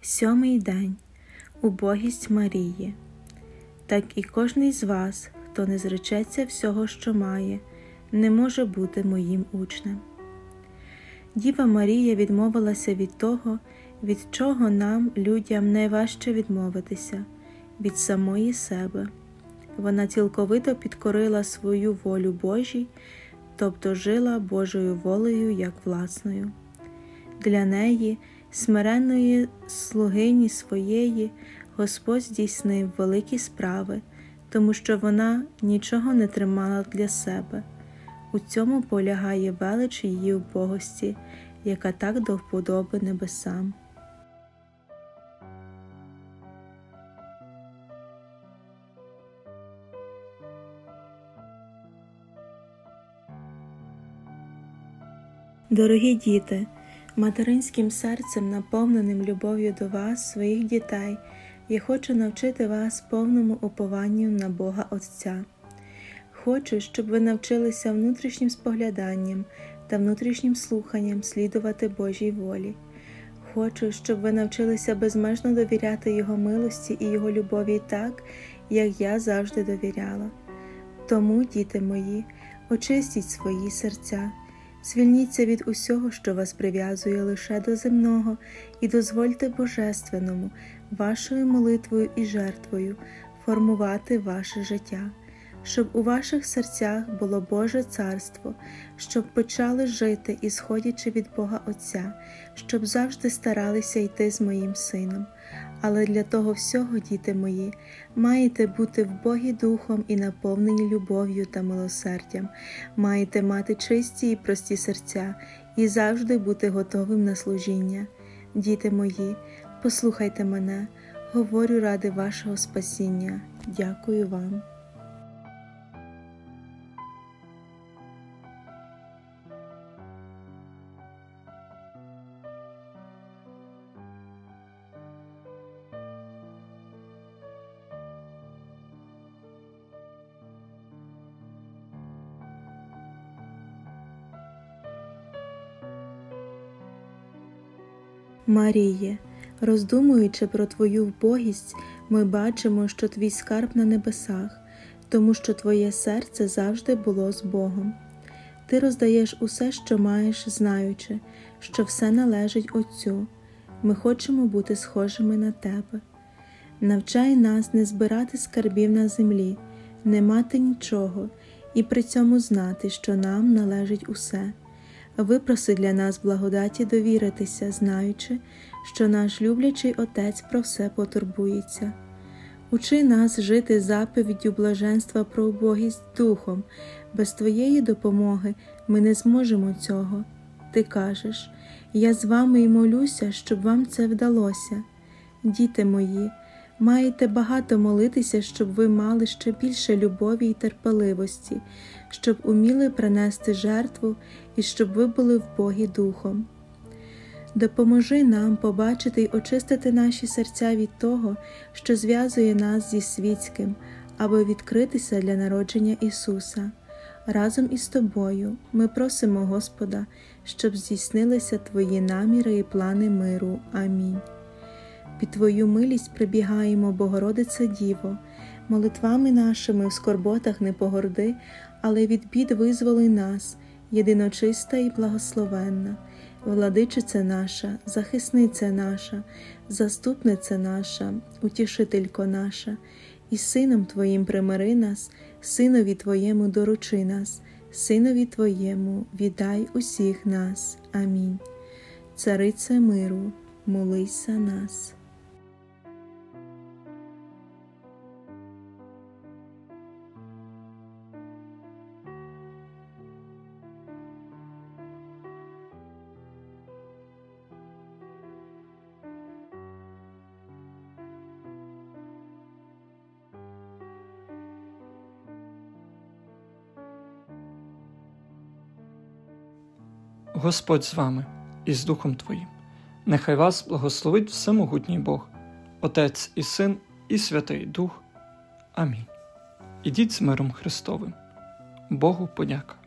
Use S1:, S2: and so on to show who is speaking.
S1: 7-й день. Убогість Марії. Так і кожний з вас, хто не зречеться всього, що має, не може бути моїм учнем. Діва Марія відмовилася від того, від чого нам, людям, найважче відмовитися – від самої себе. Вона цілковито підкорила свою волю Божій, тобто жила Божою волею як власною. Для неї, смиренної слугині своєї, Господь здійснив великі справи, тому що вона нічого не тримала для себе. У цьому полягає велич її убогості, яка так до вподоби небесам. Дорогі діти, материнським серцем, наповненим любов'ю до вас, своїх дітей, я хочу навчити вас повному упованню на Бога Отця. Хочу, щоб ви навчилися внутрішнім спогляданням та внутрішнім слуханням слідувати Божій волі. Хочу, щоб ви навчилися безмежно довіряти Його милості і Його любові так, як я завжди довіряла. Тому, діти мої, очистіть свої серця, звільніться від усього, що вас прив'язує лише до земного, і дозвольте Божественному, вашою молитвою і жертвою формувати ваше життя, щоб у ваших серцях було Боже Царство, щоб почали жити, ісходячи від Бога Отця, щоб завжди старалися йти з моїм Сином. Але для того всього, діти мої, маєте бути вбогі духом і наповнені любов'ю та милосердям, маєте мати чисті і прості серця і завжди бути готовим на служіння. Діти мої, послухайте мене, говорю ради вашого спасіння. Дякую вам. Маріє, роздумуючи про твою вбогість, ми бачимо, що твій скарб на небесах, тому що твоє серце завжди було з Богом. Ти роздаєш усе, що маєш, знаючи, що все належить Отцю. Ми хочемо бути схожими на тебе. Навчай нас не збирати скарбів на землі, не мати нічого, і при цьому знати, що нам належить усе. Випроси для нас благодаті довіритися, знаючи, що наш люблячий Отець про все потурбується. Учи нас жити заповіддю блаженства про убогість духом. Без твоєї допомоги ми не зможемо цього. Ти кажеш, я з вами і молюся, щоб вам це вдалося. Діти мої, маєте багато молитися, щоб ви мали ще більше любові і терпеливості, щоб уміли принести жертву і щоб ви були вбогі духом. Допоможи нам побачити й очистити наші серця від того, що зв'язує нас зі світським, аби відкритися для народження Ісуса. Разом із Тобою ми просимо Господа, щоб здійснилися Твої наміри і плани миру. Амінь. Під Твою милість прибігаємо, Богородице Діво, молитвами нашими в скорботах не погорди, але від бід визволи нас, єдиночиста і благословенна, Владичице наша, захисниця наша, заступниця наша, утішителько наша, і Сином Твоїм примири нас, Синові Твоєму доручи нас, Синові Твоєму віддай усіх нас. Амінь. Царице миру, молись за нас.
S2: Господь з вами і з Духом Твоїм. Нехай вас благословить Всемогутній Бог, Отець і Син і Святий Дух. Амінь. Ідіть з миром Христовим. Богу подяка.